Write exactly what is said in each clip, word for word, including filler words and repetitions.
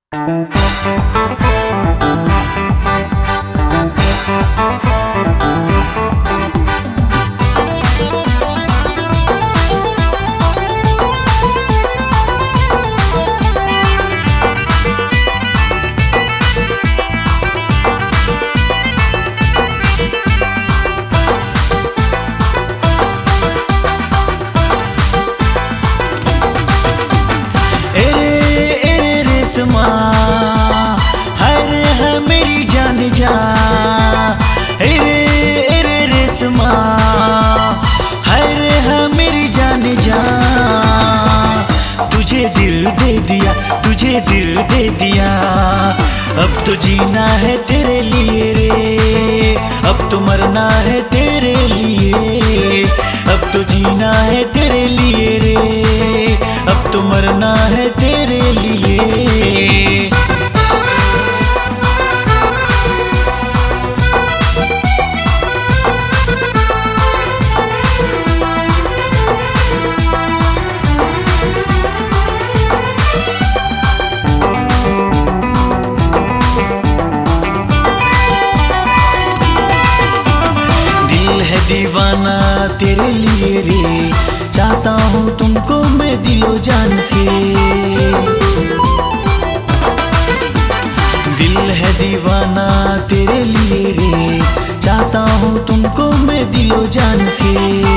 हरे है मेरी जान जा, एरे एरे रेशमा, हरे है मेरी जान जा। तुझे दिल दे दिया, तुझे दिल दे दिया, अब तो जीना है तेरे लिए रे, अब तो मरना है तेरे लिए, अब तो जीना है तेरे लिए रे, अब तो मरना है तेरे लिए। दिल है दीवाना तेरे लिए रे, चाहता हूँ तुमको मैं दिलो जान से। दिल है दीवाना तेरे लिए रे, चाहता हूँ तुमको मैं दिलो जान से।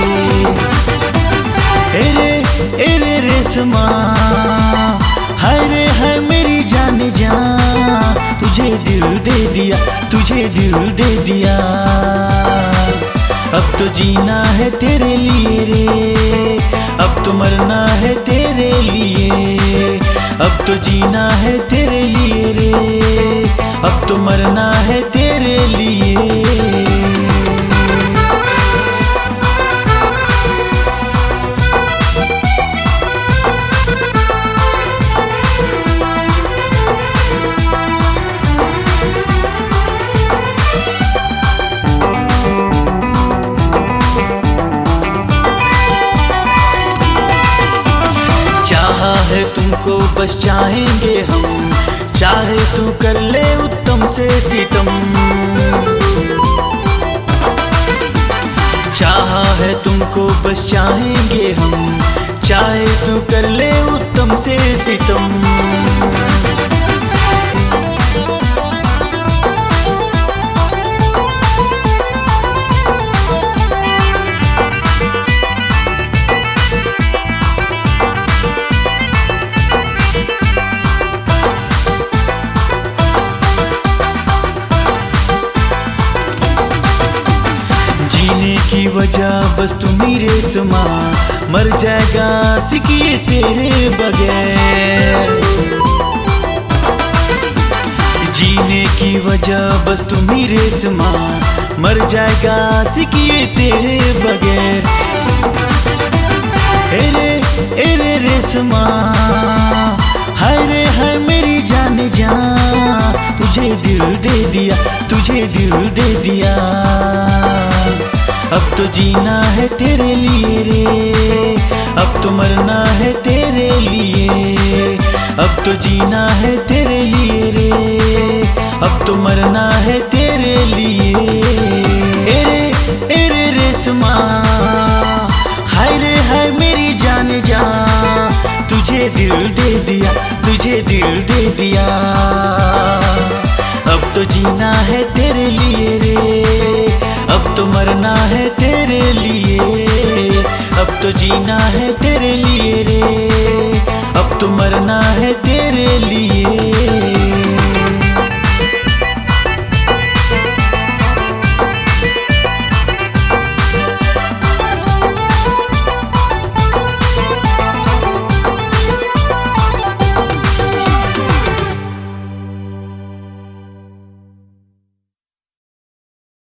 एरे एरे रेशमा, हरे है मेरी जान जा, तुझे दिल दे दिया, तुझे दिल दे दिया, अब तो जीना है तेरे लिए रे, अब तो मरना है तेरे लिए, अब तो जीना है तेरे लिए रे, अब तो मरना है तेरे लिए। चाहा है तुमको बस चाहेंगे हम, चाहे तू कर ले उत्तम से सितम। चाहा है तुमको बस चाहेंगे हम, चाहे तू कर ले उत्तम से सितम। की वजह बस तुम्ही रेशमा, मर जाएगा सिकिए तेरे बगैर। जीने की वजह बस तुम्ही रेशमा, मर जाएगा सिकिए तेरे बगैर। एरे एरे रेशमा, हरे है मेरी जान जा, तुझे दिल दे दिया, तुझे दिल दे दिया, अब तो जीना है तेरे लिए रे, अब तो मरना है तेरे लिए, अब तो जीना है तेरे लिए रे, अब तो मरना है तेरे लिए। एरे एरे रेशमा, हरे है मेरी जान जा, तुझे दिल दे दिया, तुझे दिल दे दिया, अब तो जीना है तेरे लिए रे, अब तो मरना है तेरे लिए, अब तो जीना है तेरे